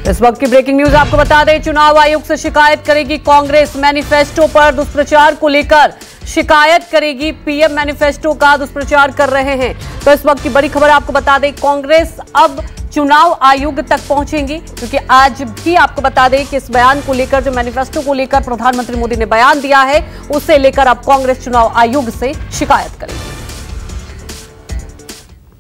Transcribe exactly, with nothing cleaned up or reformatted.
इस वक्त की ब्रेकिंग न्यूज आपको बता दें, चुनाव आयोग से शिकायत करेगी कांग्रेस। मैनिफेस्टो पर दुष्प्रचार को लेकर शिकायत करेगी। पीएम मैनिफेस्टो का दुष्प्रचार कर रहे हैं। तो इस वक्त की बड़ी खबर आपको बता दें, कांग्रेस अब चुनाव आयोग तक पहुंचेंगी, क्योंकि आज भी आपको बता दें कि इस बयान को लेकर, जो मैनिफेस्टो को लेकर प्रधानमंत्री मोदी ने बयान दिया है, उसे लेकर अब कांग्रेस चुनाव आयोग से शिकायत करेगी।